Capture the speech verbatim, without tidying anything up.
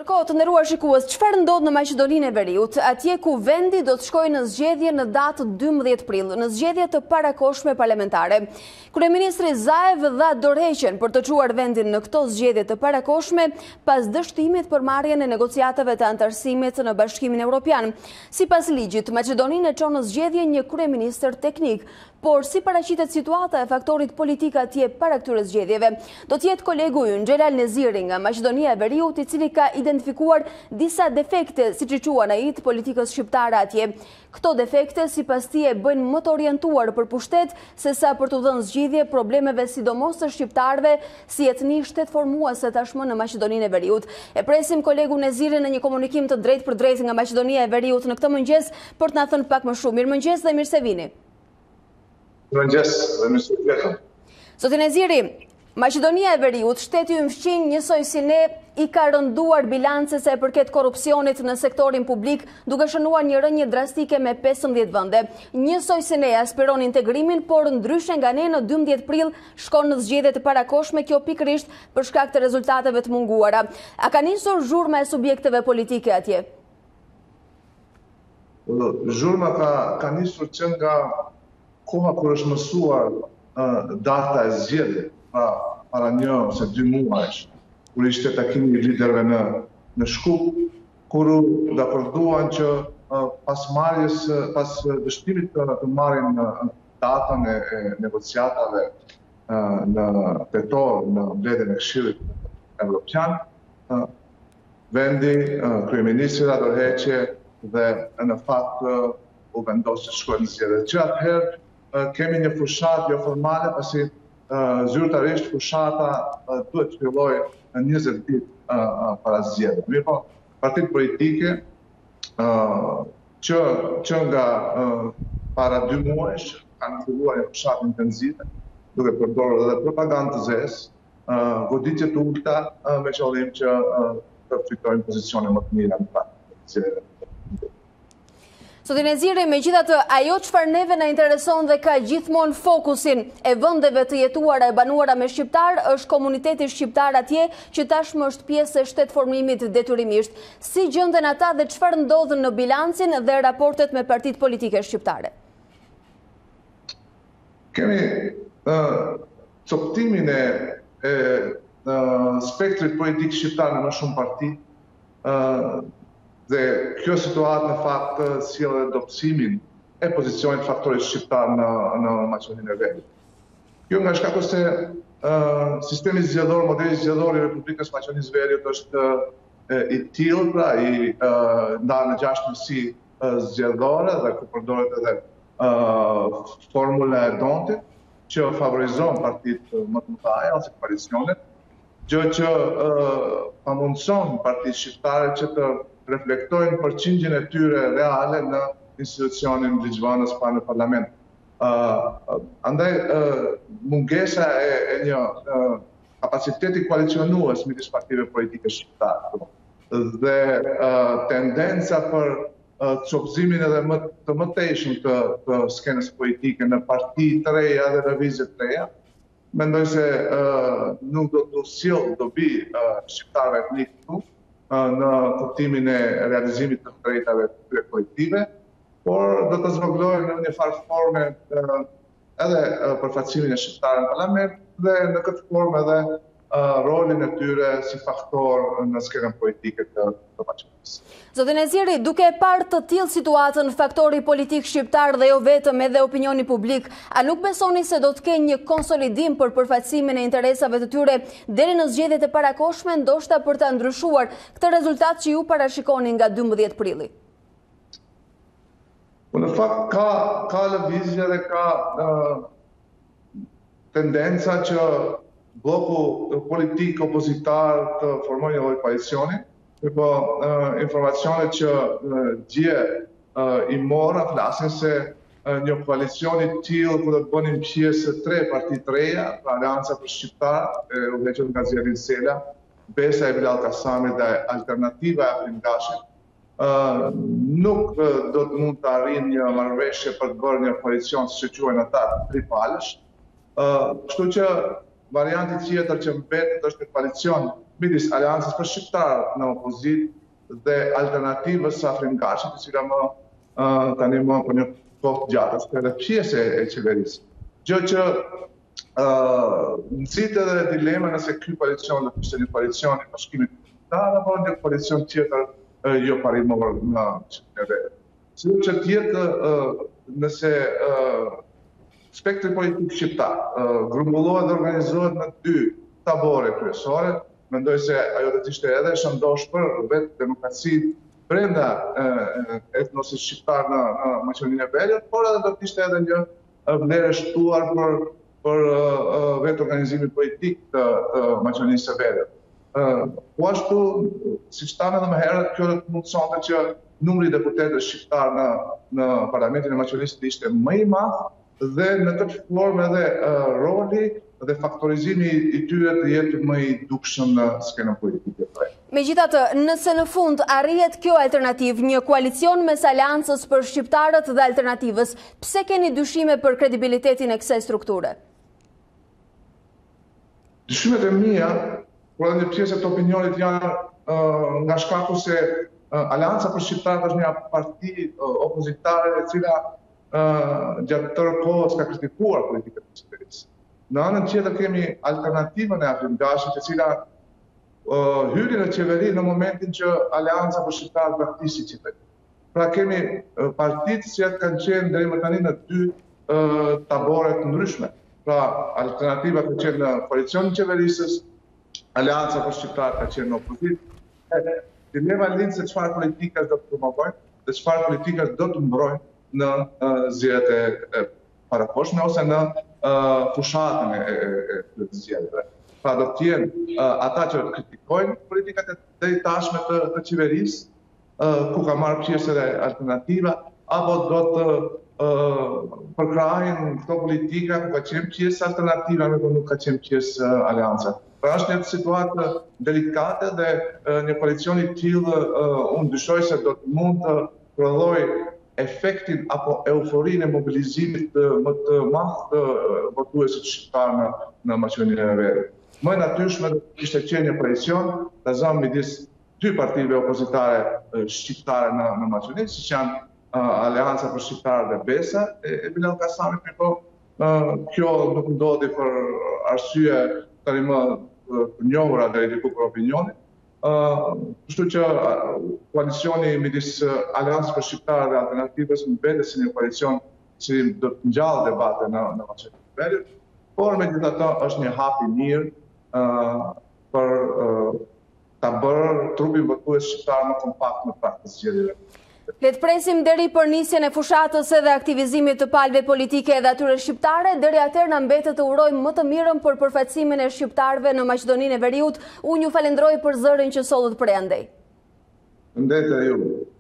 Ndërkohë, të nderuar shikues, çfarë ndodh në Maqedoninë e Veriut, atje ku vendi do të shkojë në zgjedhje në datë dymbëdhjetë prill, në zgjedhje të parakohshme parlamentare. Kryeministri Zaev dha dorëheqjen për të çuar vendin në këto zgjedhje të parakohshme pas dështimit për marrjen e negociatave të antarësimit në Bashkimin Evropian. Sipas ligjit, Maqedoninë e çon në zgjedhje një kryeministër teknik, por si paraqitet situata e faktorit politik atje para këtyre zgjedhjeve, do të jetë kolegu ynë Xhelal Neziri nga Maqedonia e Veriut, i cili ka identifikuar disa defekte, siç i quan ai, të politikës shqiptare atje. Këto defekte sipas tij e bëjnë më të orientuar për pushtet sesa për të dhënë zgjidhje problemeve sidomos të shqiptarëve si etni shtetformuese tashmë në Maqedoninë e Veriut. E presim kolegu Neziri në një komunikim të drejtë për drejtë nga Maqedonia e Veriut në këtë mëngjes për të na thënë pak më shumë. Mirëmëngjes dhe mirë se vini. Mëngjes dhe mirë se vini. Zoti Neziri, Maqedonia e Veriut, shteti ynë fqinj njësoj si ne, i ka rënduar bilancë sa e përket korrupsionit në sektorin publik, duke shënuar një rënje drastike me pesëmbëdhjetë vende. Njësoj si ne aspiron integrimin, por ndryshe nga ne në dymbëdhjetë prill shkon në zgjedhje të parakohshme, kjo pikërisht për shkak të rezultateve të munguara. A ka nisur zhurma e subjekteve politike atje? Zhurma ka, ka nisur që nga koha kur është mësuar uh, data e zgjedhjeve, pra para një ose dy muajsh, kur ishte takimi i liderëve në në Shkup, kur u dakorduan që uh, pas marrjes, pas dështimit të, të marrin uh, datën e, e negociatave uh, në tetor në mbledhjen e Këshillit Evropian, uh, vendi uh, kryeministri dha dorëheqje dhe në fakt uh, u vendos të shkojnë në zgjedhje. Që atëherë uh, kemi një fushat jo formale, pasi Uh, zyrtarisht fushata uh, duhet të fillojë në njëzet ditë uh, uh, para zgjedhjeve. Mirë po, partitë politike uh, që, që nga uh, para dy muajsh kanë filluar një fushat intenzive, duke përdorur edhe propagandë të zezë, uh, goditje të ulta uh, me qëllim që uh, të fitojnë pozicione më të mira në partitë. Zoti Neziri, megjithatë, ajo çfarë neve na intereson dhe ka gjithmonë fokusin e vendeve të jetuara e banuara me shqiptar është komuniteti shqiptar atje, që tashmë është pjesë e shtetformimit detyrimisht. Si gjenden ata dhe çfarë ndodh në bilancin dhe raportet me partitë politike shqiptare? Kemi uh, coptimin e, e uh, spektrit politik shqiptar në më shumë parti. Uh, Dhe kjo situatë në fakt sjell edhe dobësimin e pozicionit faktorit shqiptar në, në Maqedoninë e Veriut. Kjo nga shkaku se uh, sistemi zgjedhor, modeli zgjedhor i Republikës Maqedonisë së Veriut është uh, i tillë, pra i uh, ndarë në gjashtë njësi uh, zgjedhore dhe ku përdoret edhe uh, formula e dontit që favorizon partitë më të mëdha ose koalicionet, gjë që uh, pamundson partitë shqiptare që të reflektojnë përqindjen e tyre reale në institucionin ligjvënës pa në parlament. Uh, andaj, uh, mungesa e, e një uh, kapaciteti koalicionues midis partive politike shqiptare dhe uh, tendenca për uh, copëzimin edhe më të mëtejshëm të, të skenës politike në parti të reja dhe lëvizje të reja, mendoj se uh, nuk do të sjellë dobi uh, shqiptarëve etnik këtu, në kuptimin e realizimit të drejtave të tyre kolektive, por do të zvoglojnë në një farë forme edhe përfaqësimin e shqiptarëve në parlament dhe në këtë formë edhe rolin e tyre si faktor në skenën politike të Maqedonisë. Zoti Neziri, duke e parë të tillë situatën, faktori politik shqiptar dhe jo vetëm edhe opinioni publik, a nuk besoni se do të kenë një konsolidim për përfaqësimin e interesave të tyre deri në zgjedhjet e parakohshme, ndoshta për ta ndryshuar këtë rezultat që ju parashikoni nga dymbëdhjetë prilli? Po në fakt ka ka lëvizje dhe ka uh, tendenca që bloku politik opozitar të formojë një lloj koalicioni, po uh, informacionet që uh, dje uh, i mora flasin se uh, një koalicion i tillë ku do të bënin pjesë tre parti të reja, pra Alianca për Shqiptar, e udhëhequr nga Zjerin Sela, Besa e Bilal Kasami dhe Alternativa e Afrim Gashi, uh, nuk uh, do të mund të arrijnë një marrëveshje për të bërë një koalicion, siç e quajnë ata, tripalësh. Uh, kështu që varianti tjetër që mbetet është një koalicion midis Aleancës për Shqiptarët në opozitë dhe Alternativës së Afrim Gashit, e cila më uh, tani më për një kohë gjatë është edhe pjesë e qeverisë. Gjë që uh, nxit edhe dilema nëse ky koalicion do të ishte një koalicion i bashkimit kombëtar apo një koalicion tjetër uh, jo parimor në qeverisë. Si që tjetë uh, nëse uh, spektri politik shqiptar uh, grumbullohet dhe organizohet në dy tabore kryesore, mendoj se ajo do të ishte edhe shëndosh për vetë demokracinë brenda uh, etnosit shqiptar në, në Maqedoninë e Veriut, por edhe do të ishte edhe një vlerë shtuar për, për uh, vetë organizimin politik të, të Maqedonisë së Veriut. Uh, po ashtu, siç thamë edhe më herët, kjo do të mundsonte që numri i deputetëve shqiptar në, në Parlamentin e Maqedonisë të ishte më i madh dhe në këtë formë edhe uh, roli dhe faktorizimi i tyre të jetë më i dukshëm në skenën politike. Megjithatë, nëse në fund arrihet kjo alternativë, një koalicion mes Aleancës për Shqiptarët dhe Alternativës, pse keni dyshime për kredibilitetin e kësaj strukture? Dyshimet e mia, por edhe një pjesë të opinionit janë uh, nga shkaku se uh, Aleanca për Shqiptarët është një parti uh, opozitare e cila uh, gjatë tërë kohës ka kritikuar politikën e qeverisë. Në anën tjetër kemi Alternativën e Afrim Gashit, e cila uh, hyri në qeveri në momentin që Aleanca për Shqiptarët praktisi qeveri. Pra kemi uh, partitë që kanë qenë deri më tani në dy uh, tabore të ndryshme. Pra Alternativa ka qenë në koalicionin qeverisës, Aleanca për Shqiptarët ka qenë në opozitë. Dilema lind se çfarë politikash do të promovojnë dhe çfarë politikash do të mbrojnë në uh, zgjedhjet e parakoshme ose në uh, fushatën e, e, e të zgjedhjeve. Pra do të jenë uh, ata që kritikojnë politikat e drejtashme të, të qeverisë, uh, ku ka marrë pjesë edhe Alternativa, apo do të uh, përkrahin këto politika ku ka qenë pjesë Alternativa, me nuk ka qenë pjesë uh, Aleanca. Pra është një situatë delikate dhe uh, një koalicion i tillë uh, unë dyshoj se do të mund të prodhojë efektin apo euforinë e mobilizimit të, më të madh të votuesit shqiptar në, në Maqedoninë e Veriut. Më e natyrshme do të ishte qenë një koalicion të zënë midis dy partive opozitare shqiptare në, në Maqedoni, siç janë uh, Aleanca për Shqiptarët dhe Besa e, e Bilal Kasamit, po uh, kjo nuk ndodhi për arsye tani më të njohura deri diku për opinionit. Kështu që koalicioni midis Aleancës për Shqiptarët dhe Alternativës mbetet si një koalicion që do të ngjallë debate në, në Maqedoninë e Veriut, por megjithatë është një hap i mirë uh, për uh, ta bërë trupin votues shqiptar më kompakt në prag të zgjedhjeve. Le të presim deri për nisjen e fushatës edhe aktivizimit të palëve politike dhe atyre shqiptare, deri atëherë na mbetet të urojmë më të mirën për përfaqësimin e shqiptarëve në Maqedoninë e Veriut. Unë ju falenderoj për zërin që sollët për ende. Ndete ju.